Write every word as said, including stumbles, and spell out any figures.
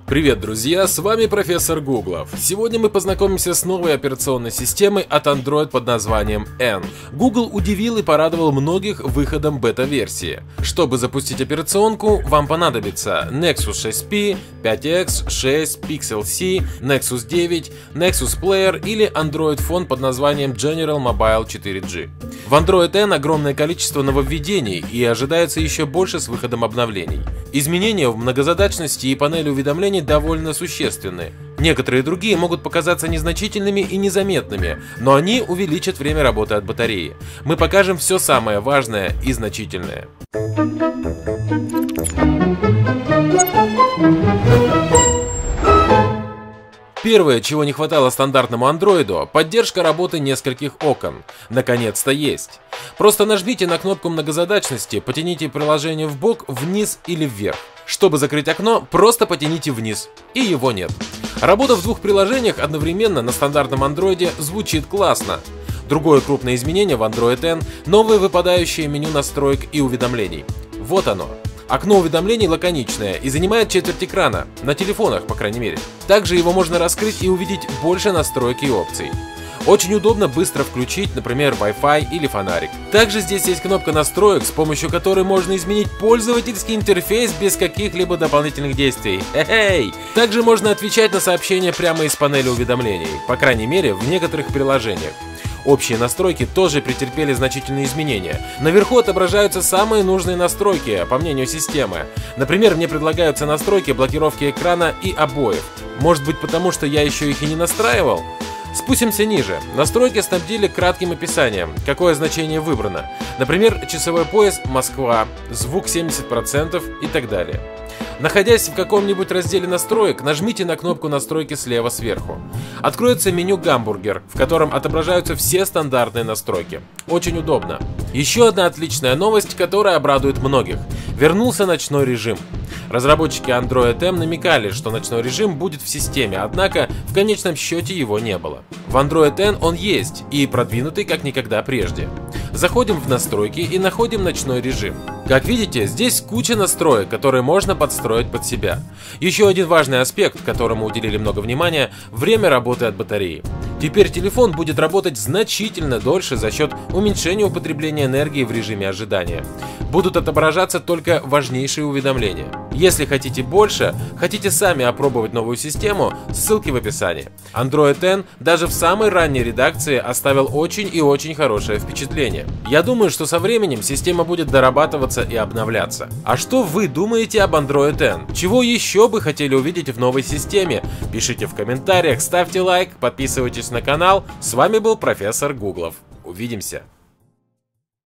Привет, друзья, с вами профессор Гуглов. Сегодня мы познакомимся с новой операционной системой от Android под названием N. Google удивил и порадовал многих выходом бета-версии. Чтобы запустить операционку, вам понадобится Nexus шесть пи, пять икс, шесть, Pixel C, Nexus девять, Nexus Player или Android Phone под названием General Mobile четыре джи. В Android N огромное количество нововведений и ожидается еще больше с выходом обновлений. Изменения в многозадачности и панели уведомлений довольно существенны. Некоторые другие могут показаться незначительными и незаметными, но они увеличат время работы от батареи. Мы покажем все самое важное и значительное. Первое, чего не хватало стандартному андроиду, поддержка работы нескольких окон. Наконец-то есть. Просто нажмите на кнопку многозадачности, потяните приложение в бок, вниз или вверх. Чтобы закрыть окно, просто потяните вниз, и его нет. Работа в двух приложениях одновременно на стандартном андроиде звучит классно. Другое крупное изменение в Android N – новое выпадающее меню настроек и уведомлений. Вот оно. Окно уведомлений лаконичное и занимает четверть экрана, на телефонах, по крайней мере. Также его можно раскрыть и увидеть больше настроек и опций. Очень удобно быстро включить, например, Wi-Fi или фонарик. Также здесь есть кнопка настроек, с помощью которой можно изменить пользовательский интерфейс без каких-либо дополнительных действий. Хе-хей! Также можно отвечать на сообщения прямо из панели уведомлений, по крайней мере, в некоторых приложениях. Общие настройки тоже претерпели значительные изменения. Наверху отображаются самые нужные настройки, по мнению системы. Например, мне предлагаются настройки блокировки экрана и обоев. Может быть, потому что я еще их и не настраивал? Спустимся ниже. Настройки снабдили кратким описанием, какое значение выбрано. Например, часовой пояс Москва, звук семьдесят процентов и так далее. Находясь в каком-нибудь разделе настроек, нажмите на кнопку настройки слева сверху. Откроется меню «Гамбургер», в котором отображаются все стандартные настройки. Очень удобно. Еще одна отличная новость, которая обрадует многих. Вернулся ночной режим. Разработчики Android M намекали, что ночной режим будет в системе, однако в конечном счете его не было. В Android N он есть и продвинутый как никогда прежде. Заходим в настройки и находим ночной режим. Как видите, здесь куча настроек, которые можно подстроить под себя. Еще один важный аспект, которому уделили много внимания – время работы от батареи. Теперь телефон будет работать значительно дольше за счет уменьшения употребления энергии в режиме ожидания. Будут отображаться только важнейшие уведомления. Если хотите больше, хотите сами опробовать новую систему, ссылки в описании. Android N даже в самой ранней редакции оставил очень и очень хорошее впечатление. Я думаю, что со временем система будет дорабатываться и обновляться. А что вы думаете об Android N? Чего еще бы хотели увидеть в новой системе? Пишите в комментариях, ставьте лайк, подписывайтесь на канал. С вами был профессор Гуглов. Увидимся!